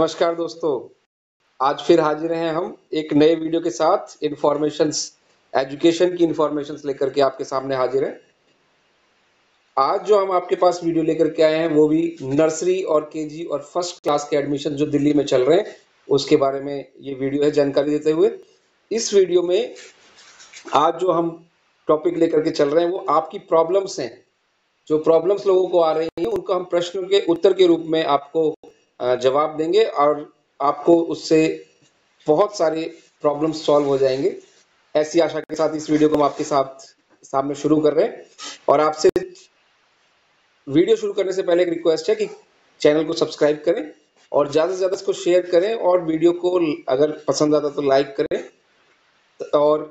नमस्कार दोस्तों। आज फिर हाजिर हैं हम एक नए वीडियो के साथ। इंफॉर्मेशंस एजुकेशन की इंफॉर्मेशंस लेकर के आपके सामने हाजिर हैं। आज जो हम आपके पास वीडियो लेकर के आए हैं वो भी नर्सरी और केजी और फर्स्ट क्लास के एडमिशन जो दिल्ली में चल रहे हैं उसके बारे में ये वीडियो है, जानकारी देते हुए। इस वीडियो में आज जो हम टॉपिक लेकर के चल रहे हैं वो आपकी प्रॉब्लम्स हैं। जो प्रॉब्लम्स लोगों को आ रही हैं उनको हम प्रश्न के उत्तर के रूप में आपको जवाब देंगे और आपको उससे बहुत सारे प्रॉब्लम्स सॉल्व हो जाएंगे। ऐसी आशा के साथ इस वीडियो को हम आपके साथ सामने शुरू कर रहे हैं। और आपसे वीडियो शुरू करने से पहले एक रिक्वेस्ट है कि चैनल को सब्सक्राइब करें और ज़्यादा से ज़्यादा इसको शेयर करें और वीडियो को अगर पसंद आता तो लाइक करें। और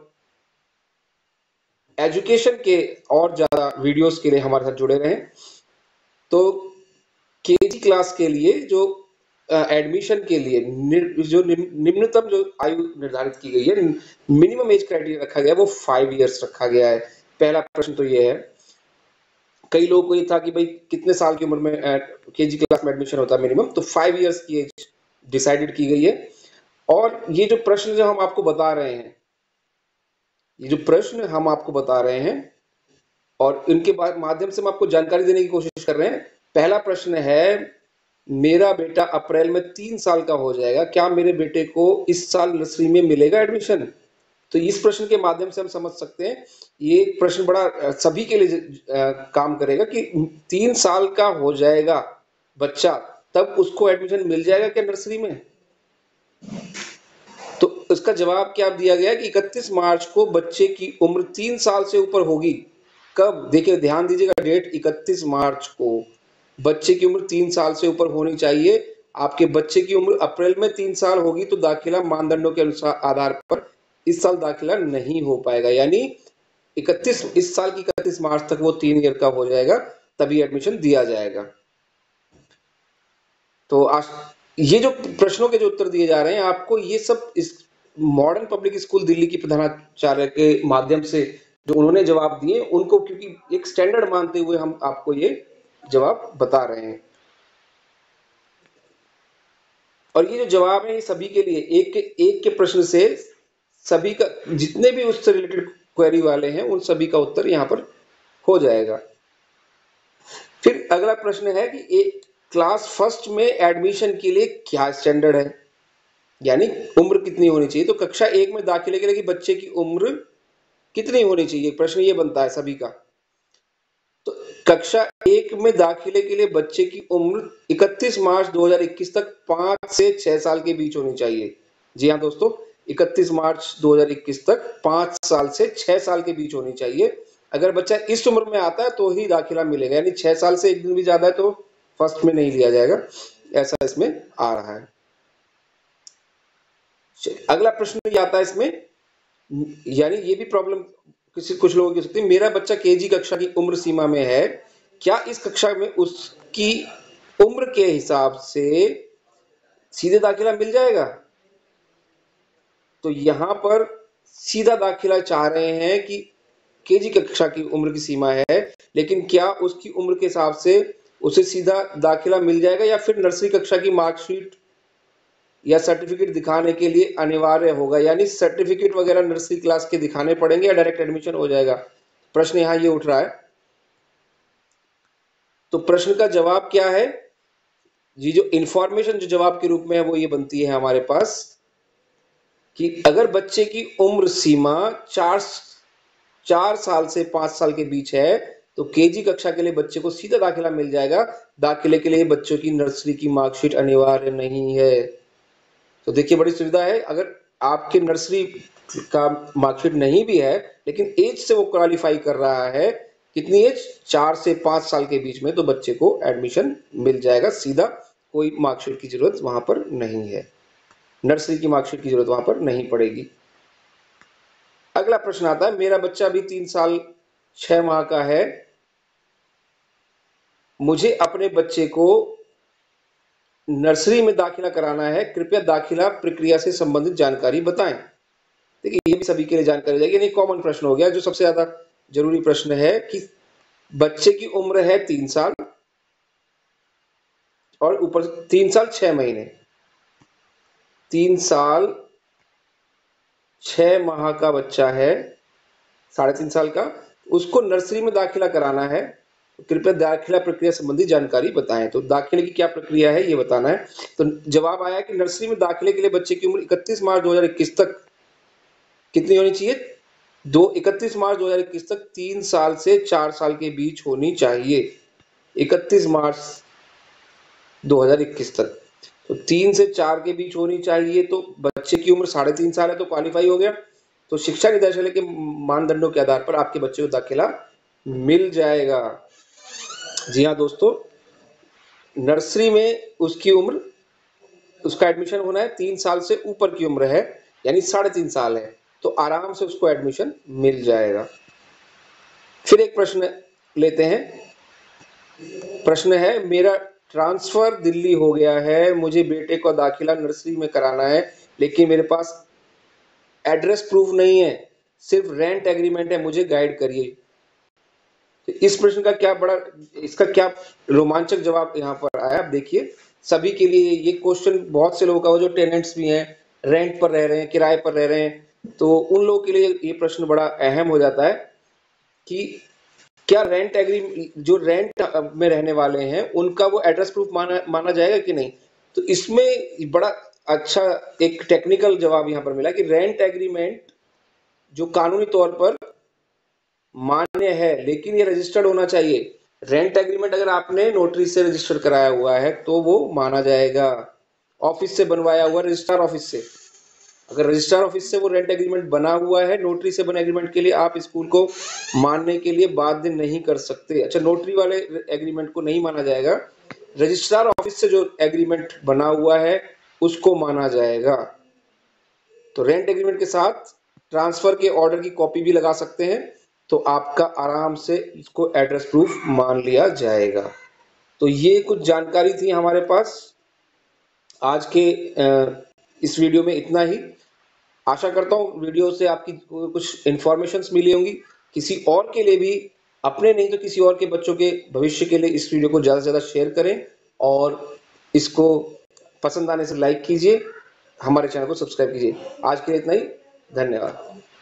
एजुकेशन के और ज़्यादा वीडियोस के लिए हमारे साथ जुड़े रहें। तो केजी क्लास के लिए जो एडमिशन के लिए जो निम्नतम जो आयु निर्धारित की गई है, मिनिमम एज क्राइटेरिया रखा गया है वो 5 इयर्स रखा गया है। पहला प्रश्न तो ये है, कई लोगों को ये था कि भाई कितने साल की उम्र में केजी क्लास में एडमिशन होता है मिनिमम, तो 5 इयर्स की एज डिसाइडेड की गई है। और ये जो प्रश्न जो हम आपको बता रहे हैं, ये जो प्रश्न हम आपको बता रहे हैं और इनके माध्यम से हम आपको जानकारी देने की कोशिश कर रहे हैं। पहला प्रश्न है, मेरा बेटा अप्रैल में 3 साल का हो जाएगा, क्या मेरे बेटे को इस साल नर्सरी में मिलेगा एडमिशन? तो इस प्रश्न के माध्यम से हम समझ सकते हैं ये प्रश्न बड़ा सभी के लिए काम करेगा कि 3 साल का हो जाएगा बच्चा तब उसको एडमिशन मिल जाएगा क्या नर्सरी में? तो इसका जवाब क्या दिया गया कि 31 मार्च को बच्चे की उम्र 3 साल से ऊपर होगी। कब? देखिए ध्यान दीजिएगा, डेट 31 मार्च को बच्चे की उम्र 3 साल से ऊपर होनी चाहिए। आपके बच्चे की उम्र अप्रैल में 3 साल होगी तो दाखिला मानदंडों के अनुसार आधार पर इस साल दाखिला नहीं हो पाएगा। यानी 31 इस साल की 31 मार्च तक वो 3 ईयर का हो जाएगा, तभी एडमिशन दिया जाएगा। तो आज ये जो प्रश्नों के जो उत्तर दिए जा रहे हैं आपको, ये सब इस मॉडर्न पब्लिक स्कूल दिल्ली की प्रधानाचार्य के माध्यम से जो उन्होंने जवाब दिए उनको, क्योंकि एक स्टैंडर्ड मानते हुए हम आपको ये जवाब बता रहे हैं। और ये जो जवाब है ये सभी के लिए एक के प्रश्न से सभी का, जितने भी उससे रिलेटेड क्वेरी वाले हैं उन सभी का उत्तर यहाँ पर हो जाएगा। फिर अगला प्रश्न है कि एक क्लास फर्स्ट में एडमिशन के लिए क्या स्टैंडर्ड है, यानी उम्र कितनी होनी चाहिए? तो कक्षा 1 में दाखिले के लिए बच्चे की उम्र कितनी होनी चाहिए, प्रश्न ये बनता है सभी का। तो कक्षा 1 में दाखिले के लिए बच्चे की उम्र 31 मार्च 2021 तक 5 से 6 साल के बीच होनी चाहिए। जी हाँ दोस्तों, 31 मार्च 2021 तक 5 साल से 6 साल के बीच होनी चाहिए। अगर बच्चा इस उम्र में आता है तो ही दाखिला मिलेगा, यानी 6 साल से एक दिन भी ज्यादा है तो फर्स्ट में नहीं लिया जाएगा, ऐसा इसमें आ रहा है। अगला प्रश्न ये आता है इसमें, यानी ये भी प्रॉब्लम कुछ लोगों की हो सकती है, मेरा बच्चा केजी कक्षा की उम्र सीमा में है, क्या इस कक्षा में उसकी उम्र के हिसाब से सीधे दाखिला मिल जाएगा? तो यहां पर सीधा दाखिला चाह रहे हैं कि केजी कक्षा की उम्र की सीमा है, लेकिन क्या उसकी उम्र के हिसाब से उसे सीधा दाखिला मिल जाएगा या फिर नर्सरी कक्षा की मार्कशीट या सर्टिफिकेट दिखाने के लिए अनिवार्य होगा? यानी सर्टिफिकेट वगैरह नर्सरी क्लास के दिखाने पड़ेंगे या डायरेक्ट एडमिशन हो जाएगा? प्रश्न यहां ये उठ रहा है। तो प्रश्न का जवाब क्या है? ये जो इंफॉर्मेशन जो जवाब के रूप में है वो ये बनती है हमारे पास कि अगर बच्चे की उम्र सीमा 4 साल से 5 साल के बीच है तो केजी कक्षा के लिए बच्चे को सीधा दाखिला मिल जाएगा। दाखिले के लिए बच्चों की नर्सरी की मार्कशीट अनिवार्य नहीं है। तो देखिए बड़ी सुविधा है, अगर आपके नर्सरी का मार्कशीट नहीं भी है लेकिन एज से वो क्वालिफाई कर रहा है, कितनी एज? 4 से 5 साल के बीच में, तो बच्चे को एडमिशन मिल जाएगा सीधा, कोई मार्कशीट की जरूरत वहां पर नहीं है, नर्सरी की मार्कशीट की जरूरत वहां पर नहीं पड़ेगी। अगला प्रश्न आता है, मेरा बच्चा अभी 3 साल 6 माह का है, मुझे अपने बच्चे को नर्सरी में दाखिला कराना है, कृपया दाखिला प्रक्रिया से संबंधित जानकारी बताएं। देखिए ये भी सभी के लिए जानकारी जाएगी, यानी कॉमन प्रश्न हो गया। जो सबसे ज्यादा जरूरी प्रश्न है कि बच्चे की उम्र है 3 साल और ऊपर 3 साल 6 महीने, 3 साल 6 माह का बच्चा है, 3.5 साल का, उसको नर्सरी में दाखिला कराना है, तो कृपया दाखिला प्रक्रिया संबंधी जानकारी बताएं। तो दाखिले की क्या प्रक्रिया है ये बताना है। तो जवाब आया कि नर्सरी में दाखिले के लिए बच्चे की उम्र 31 मार्च 2021 तक कितनी होनी चाहिए? 31 मार्च 2021 तक 3 साल से 4 साल के बीच होनी चाहिए। 31 मार्च 2021 तक तो 3 से 4 के बीच होनी चाहिए। तो बच्चे की उम्र 3.5 साल है, तो क्वालिफाई हो गया। तो शिक्षा निदेशालय के मानदंडों के आधार पर आपके बच्चे को दाखिला मिल जाएगा। जी हाँ दोस्तों, नर्सरी में उसकी उम्र, उसका एडमिशन होना है 3 साल से ऊपर की उम्र है, यानी 3.5 साल है, तो आराम से उसको एडमिशन मिल जाएगा। फिर एक प्रश्न लेते हैं। प्रश्न है, मेरा ट्रांसफर दिल्ली हो गया है, मुझे बेटे को दाखिला नर्सरी में कराना है, लेकिन मेरे पास एड्रेस प्रूफ नहीं है, सिर्फ रेंट एग्रीमेंट है, मुझे गाइड करिए। तो इस प्रश्न का क्या बड़ा, इसका क्या रोमांचक जवाब यहाँ पर आया। आप देखिए, सभी के लिए ये क्वेश्चन, बहुत से लोगों का, वो जो टेनेंट्स भी हैं, रेंट पर रह रहे हैं, किराए पर रह रहे हैं, तो उन लोगों के लिए ये प्रश्न बड़ा अहम हो जाता है कि क्या रेंट एग्री, जो रेंट में रहने वाले हैं, उनका वो एड्रेस प्रूफ माना जाएगा कि नहीं। तो इसमें बड़ा अच्छा एक टेक्निकल जवाब यहाँ पर मिला कि रेंट एग्रीमेंट जो कानूनी तौर पर मान्य है, लेकिन ये रजिस्टर्ड होना चाहिए। रेंट एग्रीमेंट अगर आपने नोटरी से रजिस्टर कराया हुआ है तो वो माना जाएगा, ऑफिस से बनवाया हुआ, रजिस्ट्रार ऑफिस से। अगर रजिस्ट्रार ऑफिस से वो रेंट एग्रीमेंट बना हुआ है, नोटरी से बने एग्रीमेंट के लिए आप स्कूल को मानने के लिए बाध्य नहीं कर सकते। अच्छा, नोटरी वाले एग्रीमेंट को नहीं माना जाएगा, रजिस्ट्रार ऑफिस से जो एग्रीमेंट बना हुआ है उसको माना जाएगा। तो रेंट एग्रीमेंट के साथ ट्रांसफर के ऑर्डर की कॉपी भी लगा सकते हैं, तो आपका आराम से इसको एड्रेस प्रूफ मान लिया जाएगा। तो ये कुछ जानकारी थी हमारे पास आज के इस वीडियो में, इतना ही। आशा करता हूँ वीडियो से आपकी कुछ इंफॉर्मेशंस मिली होंगी। किसी और के लिए भी, अपने नहीं तो किसी और के बच्चों के भविष्य के लिए इस वीडियो को ज़्यादा से ज़्यादा शेयर करें, और इसको पसंद आने से लाइक कीजिए, हमारे चैनल को सब्सक्राइब कीजिए। आज के लिए इतना ही, धन्यवाद।